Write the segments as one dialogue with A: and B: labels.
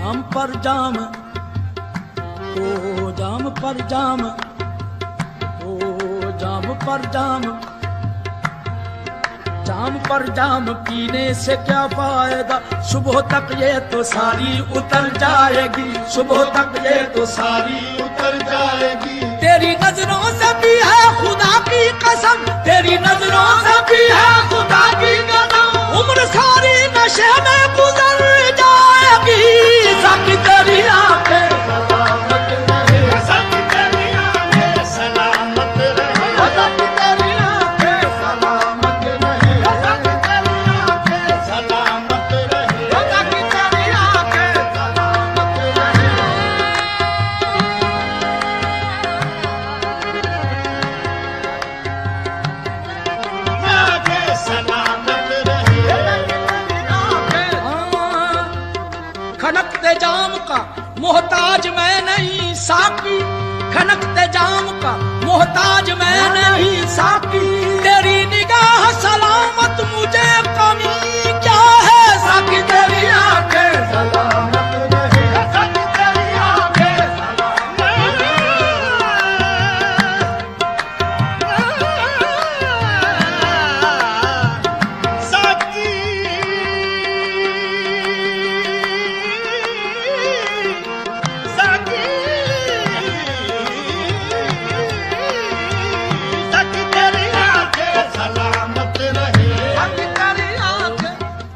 A: जाम पर जाम, ओ जाम पर जाम, ओ जाम पर जाम, जाम पर जाम पीने से क्या फायदा, सुबह तक ये तो सारी उतर जाएगी, सुबह तक ये तो सारी
B: उतर जाएगी।
A: तेरी नजरों से भी है खुदा की कसम, तेरी नजरों से भी है खुदा की कसम, उम्र सारी नशे में गुजर जाएगी। साकी तेरी आंखें
B: सलामत रहे, साकी तेरी आंखें सलामत रहे, साकी तेरी आंखें सलामत रहे, साकी तेरी आंखें सलामत रहे, साकी तेरी आंखें सलामत रहे। आंखें सलामत रहे,
A: खनकते जाम का मोहताज मैं नहीं साकी, खनकते जाम का मोहताज मैं नहीं साकी, तेरी निगाह सलामत मुझे कमी क्या है। साकी तेरी आंखें
B: सलामत रहे, साकी तेरी आंखें सलामत रहे। साकी साकी साकी तेरी आंखें सलामत रहे, साकी तेरी आंखें।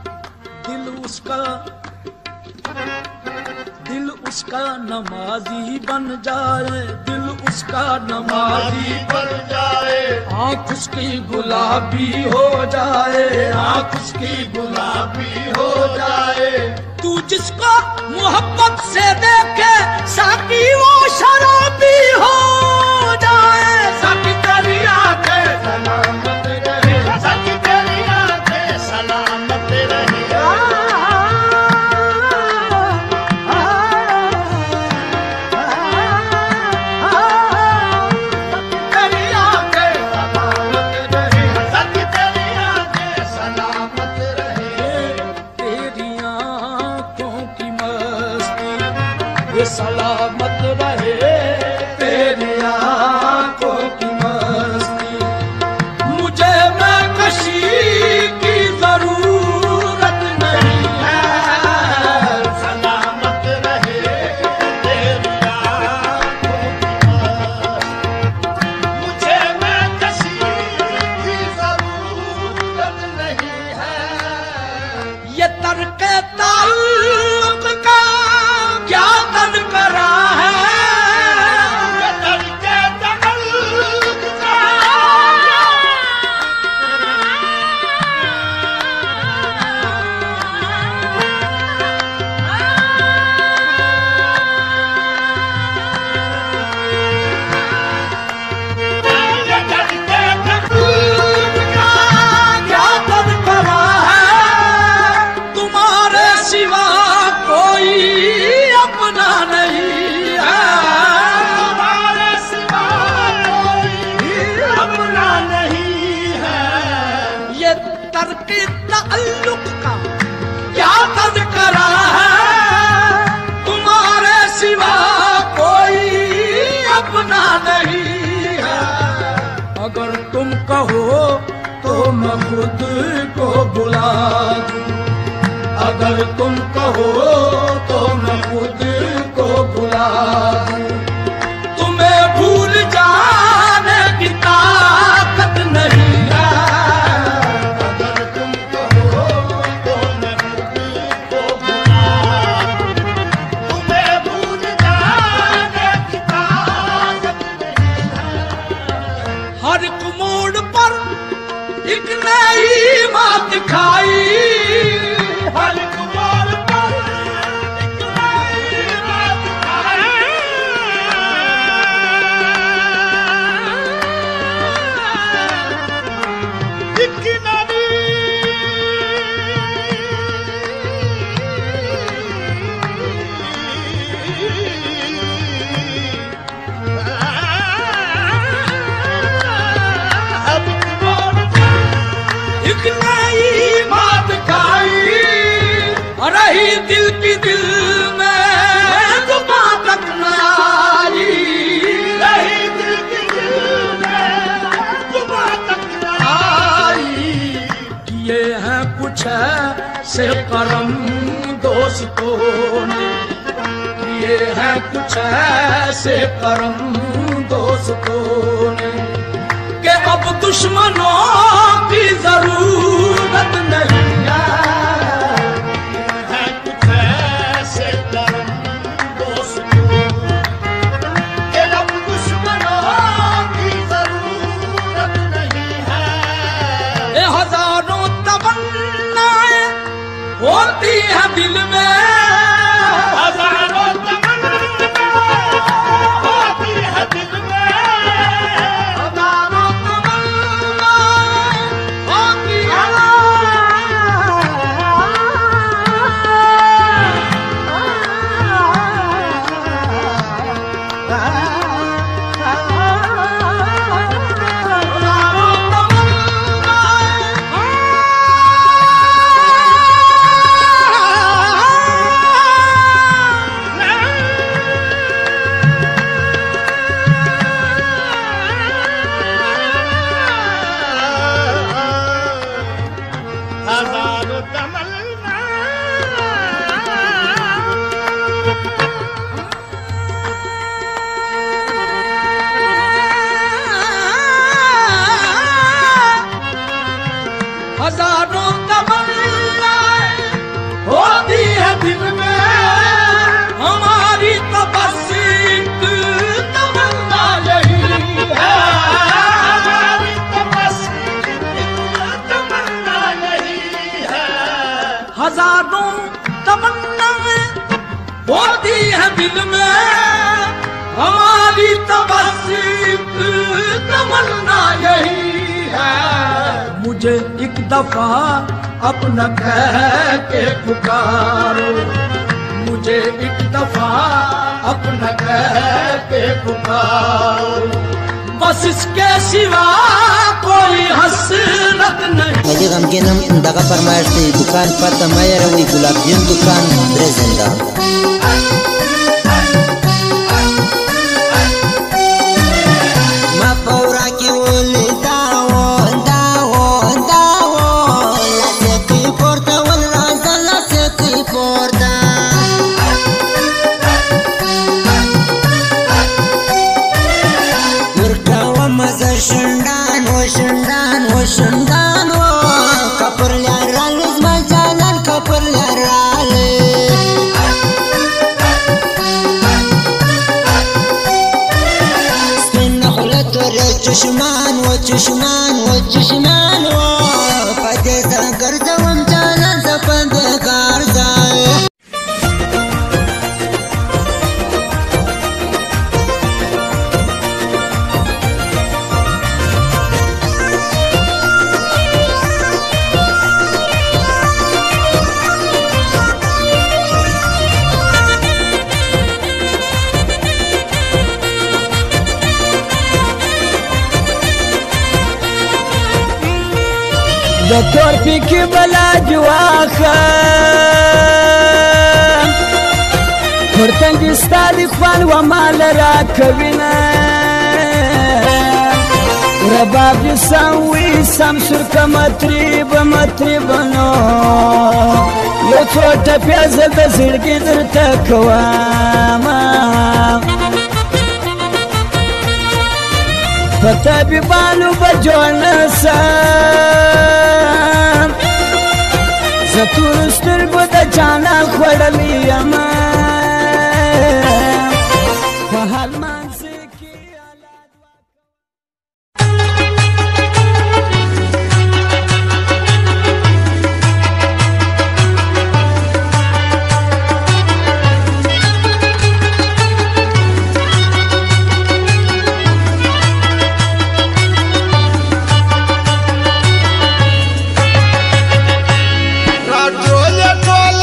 A: दिल उसका नमाजी बन जाए, दिल उसका नमाजी
B: बन जाए,
A: आँख उसकी गुलाबी हो जाए, आँख
B: उसकी गुलाबी हो जाए।
A: तू जिसको मोहब्बत से देखे साकी वो शराबी हो जाए। साकी तेरी आंखें
B: सलामत रहे, साकी तेरी आंखें सलामत रहे। तेरी आंखें सलामत रहे, साकी तेरी आंखें सलामत रहे।
A: तेरी आँखों की मस्ती ये सलामत रहे, तेरी आँखों की मस्ती। मुझे मैं कशी की जरूरत नहीं है,
B: सलामत रहे तेरी आंखों की मस्ती। मुझे मैं किसी की जरूरत नहीं है।
A: ये तर्क ताल्लुक का क्या तज़किरा है।
B: ये तरीके तअल्लुक़ का ये तरीके तअल्लुक़ का
A: क्या तज़किरा है। तुम्हारे सिवा कोई अपना नहीं है,
B: तुम्हारे सिवा कोई अपना नहीं है।
A: ये तर्क ताल्लुक का क्या तज़किरा है। तुम्हारे सिवा कोई अपना नहीं है। अगर तुम कहो तो मैं खुद को बुला दूं, अगर तुम कहो तो मैं खुद को बुला दूं। तुम्हें भूल जाने की ताकत नहीं है।
B: अगर तुम कहो तो मैं खुद को बुला दूं। तुम्हें भूल जाने की ताकत नहीं है।
A: हर एक मोड़ पर एक नई बात दिखाई,
B: हर एक मोड़ पर एक नई बात दिखाई। एक नई अब मोड़ पर
A: एक नई बात दिखाई। रही दिल की दिल में करम दोस्तों ने, ये है कुछ ऐसे करम दोस्तों ने कि अब दुश्मनों की जरूरत नहीं
B: है कुछ ऐसे करम दोस्तों कि अब दुश्मनों की जरूरत नहीं है।
A: ये हजारों तमन्नाएं होती है दिल में,
B: हजारों तमन्नाएं होती है दिल में,
A: हजारों तमन्नाएं होती है।
B: हजारों तमन्नाएं
A: हजारों तमन्नाएं होती है दिल में, हमारी तो बस एक तमन्ना यही है,
B: हमारी तो बस एक तमन्ना यही है।
A: हजारों तमन्नाएं होती है दिल में, हमारी तो बस एक तमन्ना यही है। मुझे एक दफा अपना कह के पुकारो, मुझे एक दफा अपना कह के पुकारो, बस इसके सिवा कोई हसरत नहीं।
C: مجھے غمگین هم دغه فرمایش دی دکان پته مې راوي ګلاب جین دکان درزنده ما پورا کې ولې داو لاسې پورته ول راځه لاسې پورته ورکاوه مزه شندان و شندان و کپر لرال زما جانان کپر لرال سپین خلط ور چشمان و پدې زنګر زوم جانان زپند کار ځای
D: دکتور پی بلا جواخه پرتنگ استادی خوان و مال را کوینه رباب جسانوی سمسور که مطریب نو یو چوٹا پیازه د زړګي درته کوامه طبيبانو بجوړ نسم زه تور سترګو د جانان خوړلی یم په حال مانځه کې
B: ټول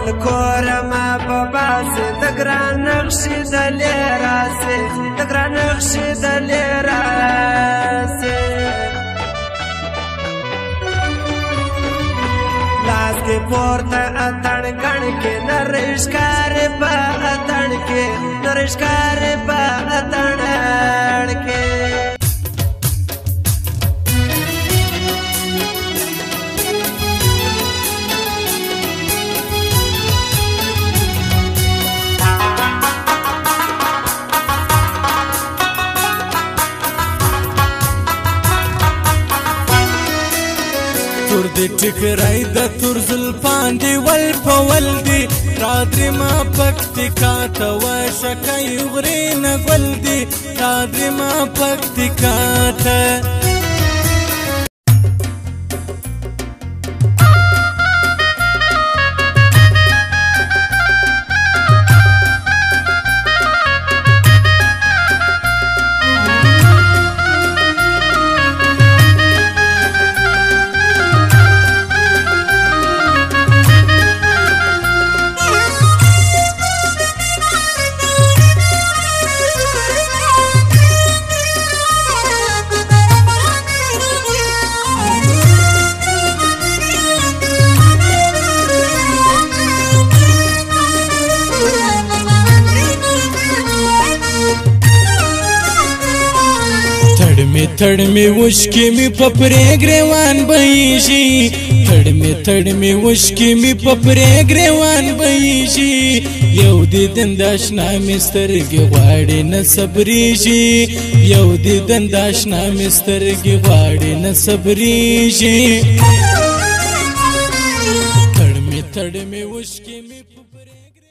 D: خپل کور ما په باسي د ګران نقشې د لیراسي د ګران نقشې د لیراسي لاس کې پورته اتڼ ګڼ کې نرشکار په اتڼ کې نرشکار په اتڼ کې
E: تور دې ټکرای د تور زلفان دی ول په ول دی رادري ما پکتیکا ته وشکای غري نه ګل دی رادري ما پکتیکا ته थड़ में उश्की में पपरे ग्रेवान बहीशी थड़ में उश्की में पपरे ग्रेवान बहीशी यहूदी दंदाशना मिस्तर के वाड़े न सबरीशी यहूदी दंदाशना मिस्तर के वाड़े न सबरीशी थड़ में उश्की में पपरे